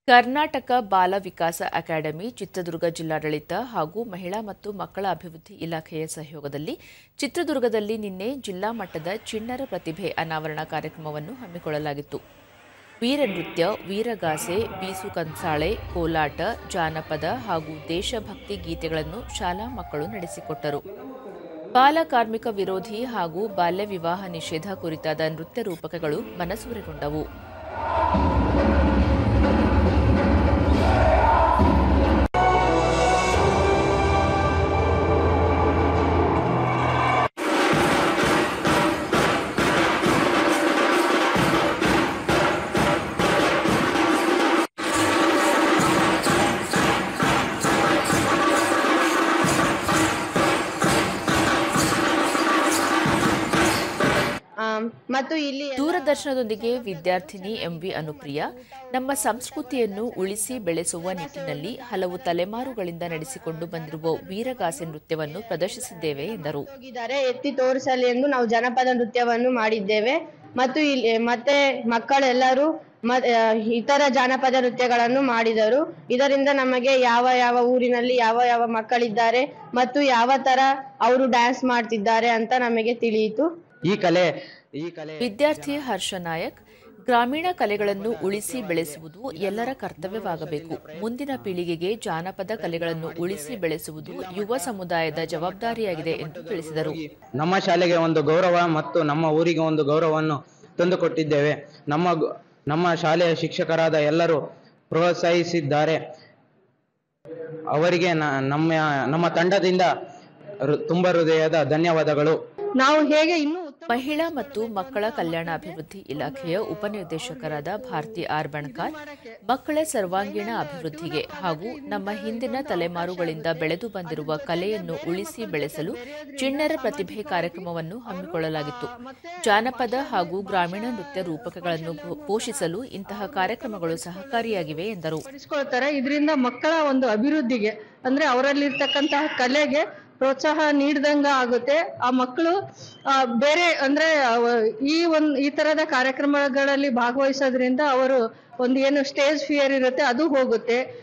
ಕರ್ನಾಟಕ ಬಾಲ ವಿಕಾಸ ಅಕಾಡೆಮಿ, ಚಿತ್ರದುರ್ಗ ಜಿಲ್ಲಾಡಳಿತ ಹಾಗೂ ಮಹಿಳಾ ಮತ್ತು ಮಕ್ಕಳ ಅಭಿವೃದ್ಧಿ ಇಲಾಖೆಯ ಸಹಯೋಗದಲ್ಲಿ ಚಿತ್ರದುರ್ಗದಲ್ಲಿ ನಿನ್ನೆ ಜಿಲ್ಲಾ ಮಟ್ಟದ ಚಿಣ್ಣರ ಪ್ರತಿಭೆ ಅನಾವರಣ ಕಾರ್ಯಕ್ರಮವನ್ನು ಹಮ್ಮಿಕೊಳ್ಳಲಾಗಿತ್ತು. ವೀರನೃತ್ಯ, ವೀರಗಾಸೆ, ಬೀಸು ಕಂಸಾಳೆ, ಕೋಲಾಟ, ಜಾನಪದ ಹಾಗೂ ದೇಶಭಕ್ತಿ ಗೀತೆಗಳನ್ನು ಶಾಲಾ ಮಕ್ಕಳು ನಡೆಸಿಕೊಟ್ಟರು. ಬಾಲ ಕಾರ್ಮಿಕ ವಿರೋಧಿ ಹಾಗೂ ಬಾಲ್ಯ ವಿವಾಹ ನಿಷೇಧ ಕುರಿತಾದ ನೃತ್ಯ ರೂಪಕಗಳು ಮನಸೂರೆಗೊಂಡವು. ಮತ್ತು ಇಲ್ಲಿ ದೂರದರ್ಶನದೊಂದಿಗೆ ವಿದ್ಯಾರ್ಥಿನಿ ಎಂವಿ ಅನುಪ್ರಿಯಾ, ನಮ್ಮ ಸಂಸ್ಕೃತಿಯನ್ನು ಉಳಿಸಿ ಬೆಳೆಸುವ ನಿಟ್ಟಿನಲ್ಲಿ ಹಲವು ತಲೆಮಾರುಗಳಿಂದ ನಡೆಸಿಕೊಂಡು ಬಂದಿರುವ ವೀರಗಾಸೆ ನೃತ್ಯವನ್ನು ಪ್ರದರ್ಶಿಸಿದ್ದೇವೆ ಎಂದರು. ಎತ್ತಿ ತೋರಿಸಲಿ ಎಂದು ನಾವು ಜನಪದ ನೃತ್ಯವನ್ನು ಮಾಡಿದ್ದೇವೆ ಮತ್ತು ಇಲ್ಲಿ ಮತ್ತೆ ಮಕ್ಕಳೆಲ್ಲರೂ ಇತರ ಜಾನಪದ ನೃತ್ಯಗಳನ್ನು ಮಾಡಿದರು. ಇದರಿಂದ ನಮಗೆ ಯಾವ ಯಾವ ಊರಿನಲ್ಲಿ ಯಾವ ಯಾವ ಮಕ್ಕಳಿದ್ದಾರೆ ಮತ್ತು ಯಾವ ತರ ಅವರು ಡ್ಯಾನ್ಸ್ ಮಾಡ್ತಿದ್ದಾರೆ ಅಂತ ನಮಗೆ ತಿಳಿಯಿತು. ಈ ಕಲೆ ವಿದ್ಯಾರ್ಥಿ ಹರ್ಷ ನಾಯಕ್, ಗ್ರಾಮೀಣ ಕಲೆಗಳನ್ನು ಉಳಿಸಿ ಬೆಳೆಸುವುದು ಎಲ್ಲರ ಕರ್ತವ್ಯವಾಗಬೇಕು. ಮುಂದಿನ ಪೀಳಿಗೆಗೆ ಜಾನಪದ ಕಲೆಗಳನ್ನು ಉಳಿಸಿ ಬೆಳೆಸುವುದು ಯುವ ಸಮುದಾಯದ ಜವಾಬ್ದಾರಿಯಾಗಿದೆ ಎಂದು ತಿಳಿಸಿದರು. ನಮ್ಮ ಶಾಲೆಗೆ ಒಂದು ಗೌರವ ಮತ್ತು ನಮ್ಮ ಊರಿಗೆ ಒಂದು ಗೌರವವನ್ನು ತಂದುಕೊಟ್ಟಿದ್ದೇವೆ. ನಮ್ಮ ಶಾಲೆಯ ಶಿಕ್ಷಕರಾದ ಎಲ್ಲರೂ ಪ್ರೋತ್ಸಾಹಿಸಿದ್ದಾರೆ. ಅವರಿಗೆ ನಮ್ಮ ತಂಡದಿಂದ ತುಂಬ ಹೃದಯದ ಧನ್ಯವಾದಗಳು. ನಾವು ಹೇಗೆ ಮಹಿಳಾ ಮತ್ತು ಮಕ್ಕಳ ಕಲ್ಯಾಣ ಅಭಿವೃದ್ಧಿ ಇಲಾಖೆಯ ಉಪನಿರ್ದೇಶಕರಾದ ಭಾರತಿ ಆರ್ ಬಣಕಾರ್, ಮಕ್ಕಳ ಸರ್ವಾಂಗೀಣ ಅಭಿವೃದ್ಧಿಗೆ ಹಾಗೂ ನಮ್ಮ ಹಿಂದಿನ ತಲೆಮಾರುಗಳಿಂದ ಬೆಳೆದು ಬಂದಿರುವ ಕಲೆಯನ್ನು ಉಳಿಸಿ ಬೆಳೆಸಲು ಚಿಣ್ಣರ ಪ್ರತಿಭೆ ಕಾರ್ಯಕ್ರಮವನ್ನು ಹಮ್ಮಿಕೊಳ್ಳಲಾಗಿತ್ತು. ಜಾನಪದ ಹಾಗೂ ಗ್ರಾಮೀಣ ನೃತ್ಯ ರೂಪಕಗಳನ್ನು ಪೋಷಿಸಲು ಇಂತಹ ಕಾರ್ಯಕ್ರಮಗಳು ಸಹಕಾರಿಯಾಗಿವೆ ಎಂದರು. ಇದರಿಂದ ಮಕ್ಕಳ ಒಂದು ಅಭಿವೃದ್ಧಿಗೆ ಅಂದ್ರೆ ಅವರಲ್ಲಿರ್ತಕ್ಕಂತಹ ಕಲೆಗೆ ಪ್ರೋತ್ಸಾಹ ನೀಡಿದಂಗ ಆಗುತ್ತೆ. ಆ ಮಕ್ಕಳು ಬೇರೆ ಅಂದ್ರೆ ಈ ತರದ ಕಾರ್ಯಕ್ರಮಗಳಲ್ಲಿ ಭಾಗವಹಿಸೋದ್ರಿಂದ ಅವರು ಒಂದು ಏನು ಸ್ಟೇಜ್ ಫಿಯರ್ ಇರುತ್ತೆ ಅದು ಹೋಗುತ್ತೆ.